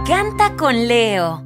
Canta con Leo.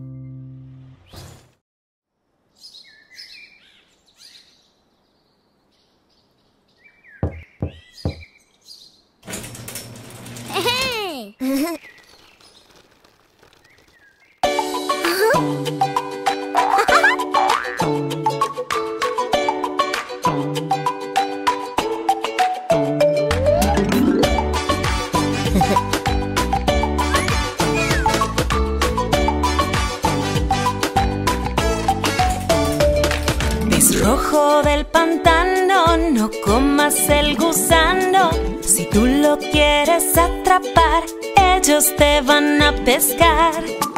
Pez rojo del pantano, no comas el gusano. Si tú lo quieres atrapar, ellos te van a pescar.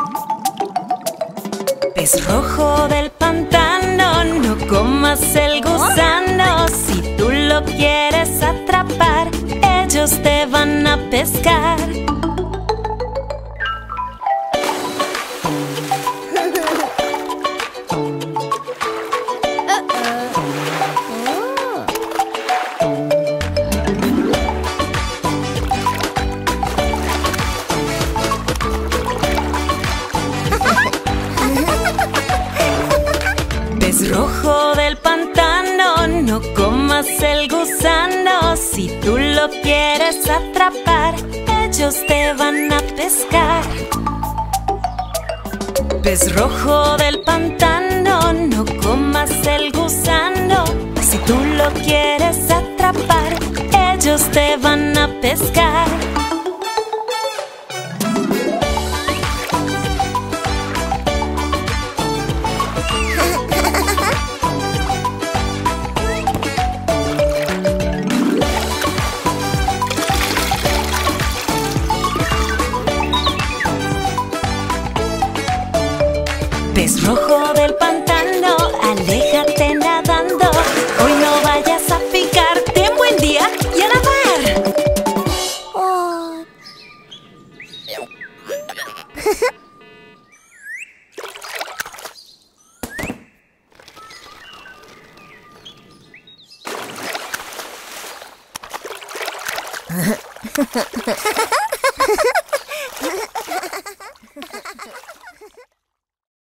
Pez rojo del pantano, no comas el gusano. Si tú lo quieres atrapar, ellos te van a pescar. Pez rojo del pantano, no comas el gusano. Si tú lo quieres atrapar, ellos te van a pescar. Pez rojo del pantano, no comas el gusano. Si tú lo quieres atrapar, ellos te van a pescar. Pez rojo del pantano, aléjate nadando. Hoy no vayas a picar, ten buen día y a nadar. Oh.